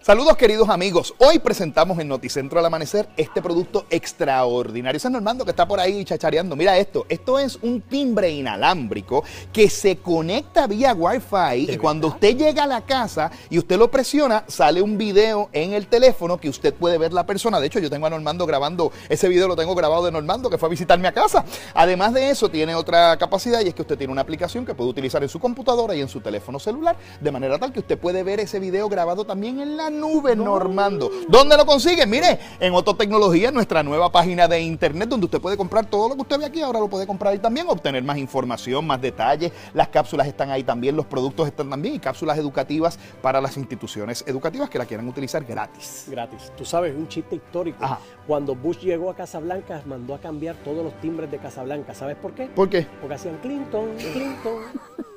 Saludos queridos amigos, hoy presentamos en Noticentro al Amanecer este producto extraordinario. Ese es Normando que está por ahí chachareando. Mira esto es un timbre inalámbrico que se conecta vía Wi-Fi y cuando usted llega a la casa y usted lo presiona, sale un video en el teléfono que usted puede ver la persona. De hecho, yo tengo a Normando grabando, ese video lo tengo grabado de Normando que fue a visitarme a casa. Además de eso, tiene otra capacidad y es que usted tiene una aplicación que puede utilizar en su computadora y en su teléfono celular, de manera tal que usted puede ver ese video grabado también en la nube, Normando. ¿Dónde lo consigue? Mire, en Otto Tecnología, nuestra nueva página de internet donde usted puede comprar todo lo que usted ve aquí, ahora lo puede comprar ahí también, obtener más información, más detalles. Las cápsulas están ahí también, los productos están también y cápsulas educativas para las instituciones educativas que la quieran utilizar gratis. Gratis. Tú sabes, un chiste histórico. Ajá. Cuando Bush llegó a Casablanca, mandó a cambiar todos los timbres de Casablanca. ¿Sabes por qué? ¿Por qué? Porque hacían Clinton, Clinton.